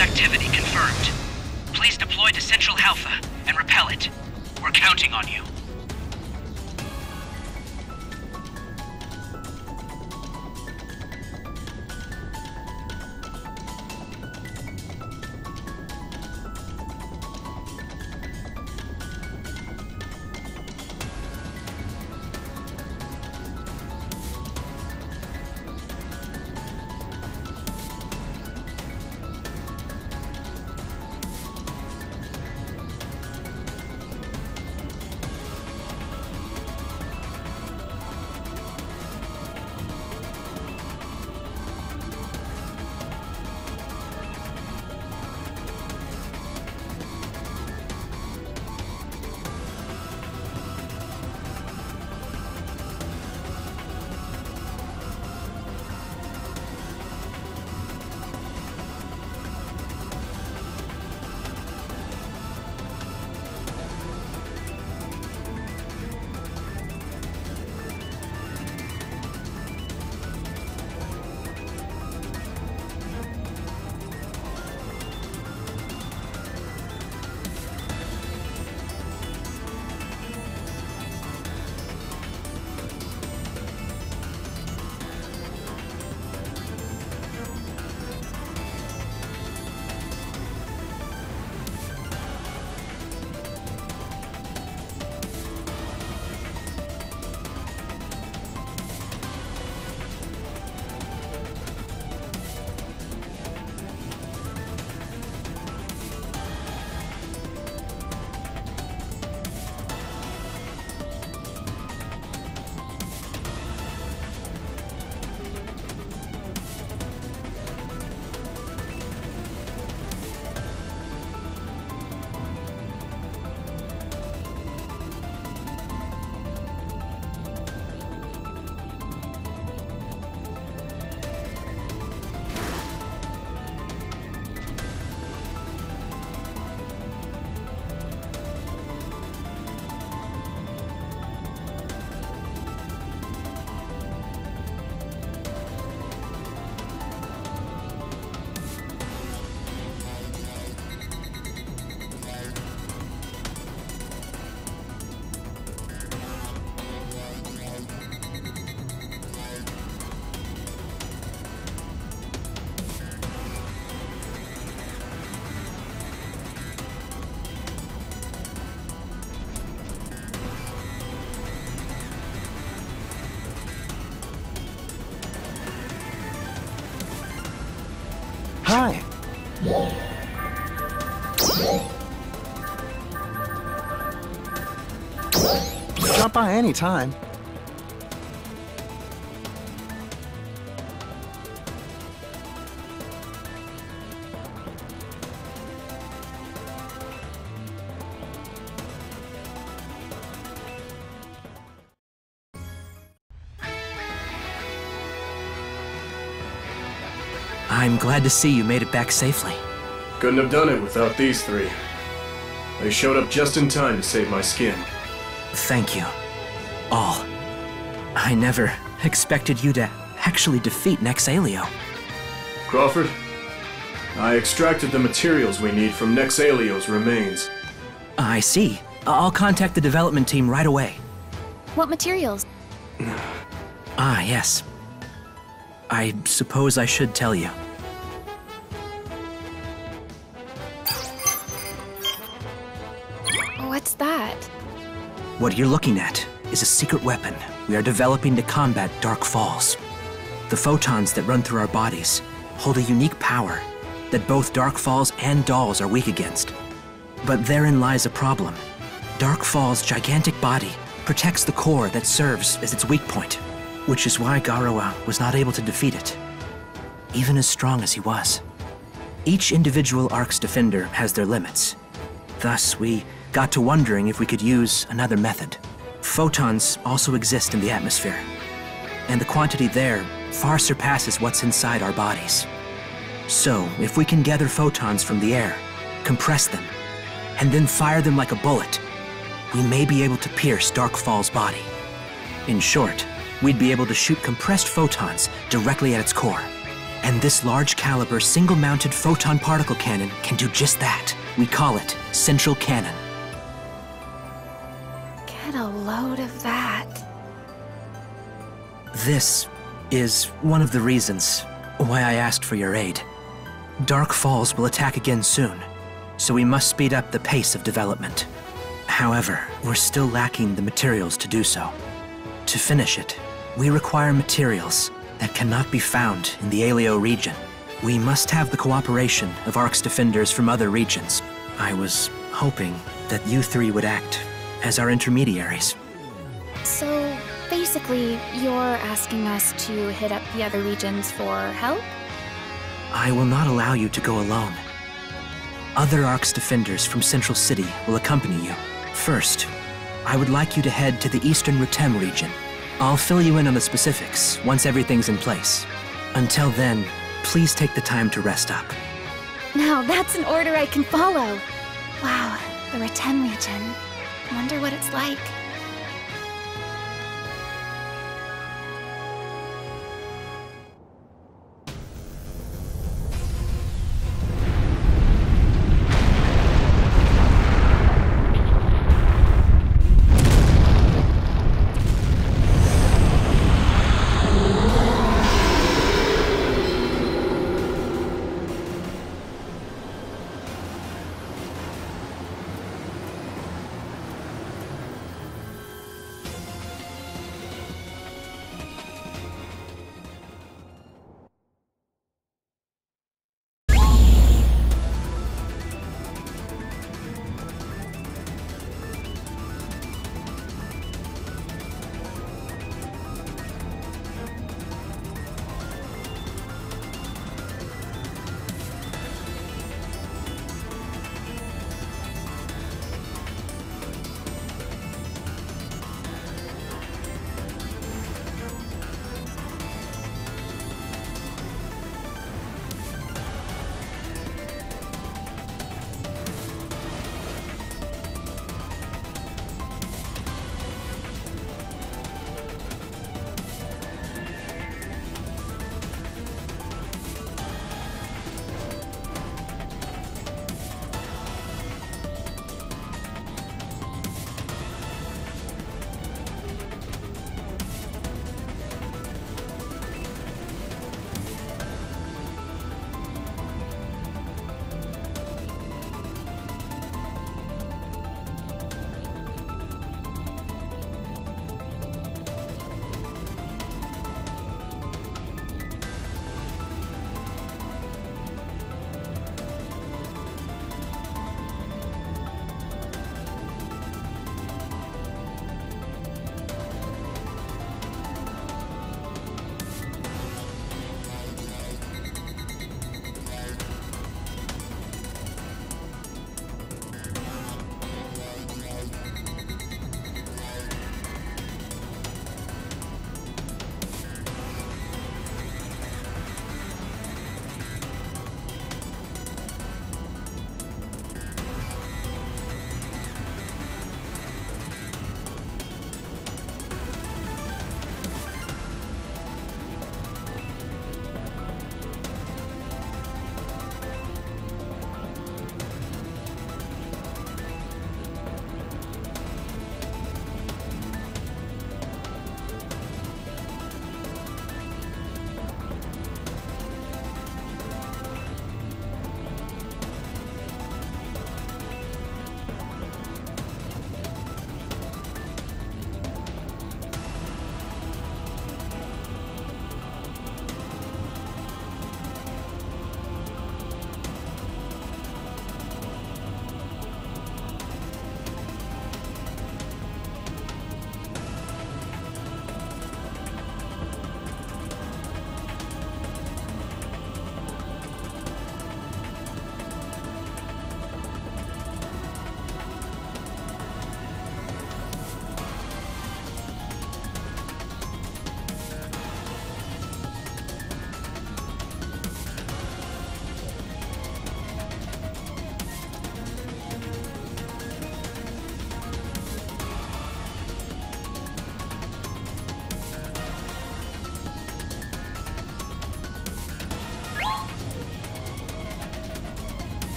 activity confirmed. Please deploy to Central Alpha and repel it. We're counting on you. Hi. Drop by anytime. I'm glad to see you made it back safely. Couldn't have done it without these three. They showed up just in time to save my skin. Thank you. All. I never expected you to actually defeat Nexalio. Crawford, I extracted the materials we need from Nexalio's remains. I see. I'll contact the development team right away. What materials? Ah, yes. I suppose I should tell you. What's that? What you're looking at is a secret weapon we are developing to combat Dark Falls. The photons that run through our bodies hold a unique power that both Dark Falls and dolls are weak against. But therein lies a problem. Dark Fall's gigantic body protects the core that serves as its weak point, which is why Garawa was not able to defeat it, even as strong as he was. Each individual Ark's defender has their limits. Thus, we got to wondering if we could use another method. Photons also exist in the atmosphere, and the quantity there far surpasses what's inside our bodies. So, if we can gather photons from the air, compress them, and then fire them like a bullet, we may be able to pierce Dark Fall's body. In short, we'd be able to shoot compressed photons directly at its core. And this large caliber, single-mounted photon particle cannon can do just that. We call it Central Cannon. Get a load of that. This is one of the reasons why I asked for your aid. Dark Falls will attack again soon, so we must speed up the pace of development. However, we're still lacking the materials to do so. To finish it, we require materials that cannot be found in the Aelio region. We must have the cooperation of Ark's defenders from other regions. I was hoping that you three would act as our intermediaries. So, basically, you're asking us to hit up the other regions for help? I will not allow you to go alone. Other Ark's defenders from Central City will accompany you. First, I would like you to head to the Eastern Rutem region. I'll fill you in on the specifics once everything's in place. Until then, please take the time to rest up. Now that's an order I can follow. Wow, the Rutem region. Wonder what it's like.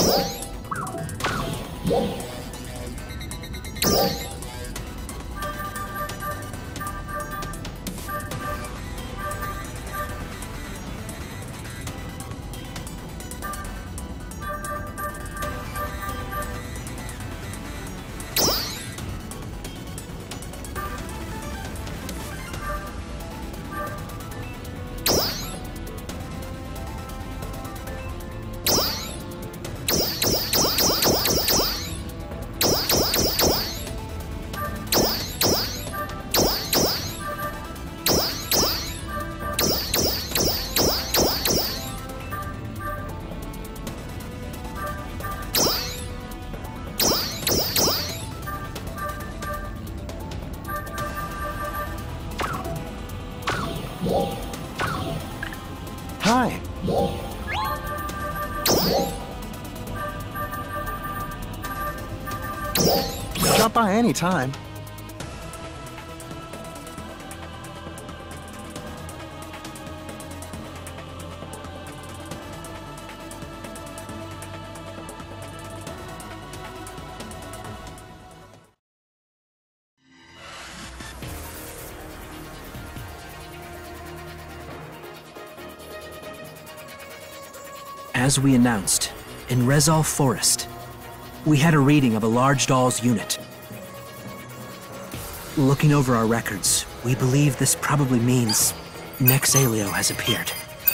Hi. Drop by anytime. As we announced, in Rezal Forest, we had a reading of a large doll's unit. Looking over our records, we believe this probably means Nexaleo has appeared.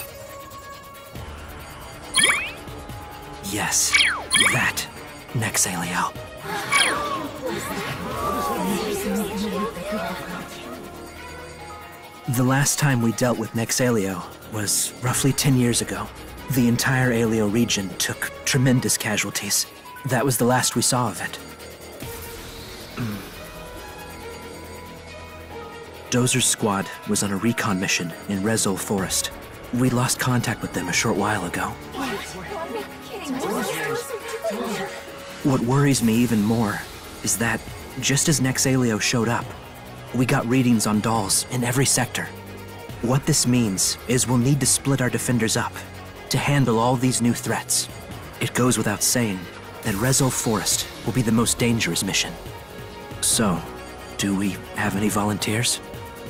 Yes, that Nexaleo. The last time we dealt with Nexaleo was roughly 10 years ago. The entire Aleo region took tremendous casualties. That was the last we saw of it. Dozer's squad was on a recon mission in Rezal Forest. We lost contact with them a short while ago. What worries me even more is that, just as Nexaleo showed up, we got readings on dolls in every sector. What this means is we'll need to split our defenders up to handle all these new threats. It goes without saying that Rezal Forest will be the most dangerous mission. So, do we have any volunteers?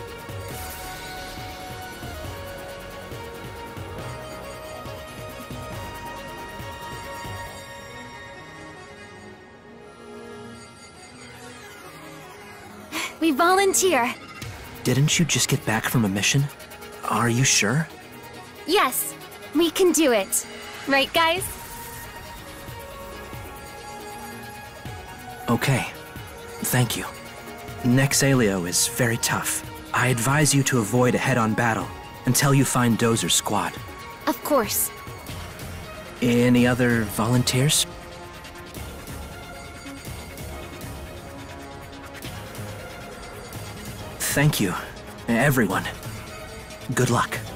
We volunteer. Didn't you just get back from a mission? Are you sure? Yes, we can do it. Right, guys? Okay. Thank you. Nexaleo is very tough. I advise you to avoid a head-on battle until you find Dozer's squad. Of course. Any other volunteers? Thank you, everyone. Good luck.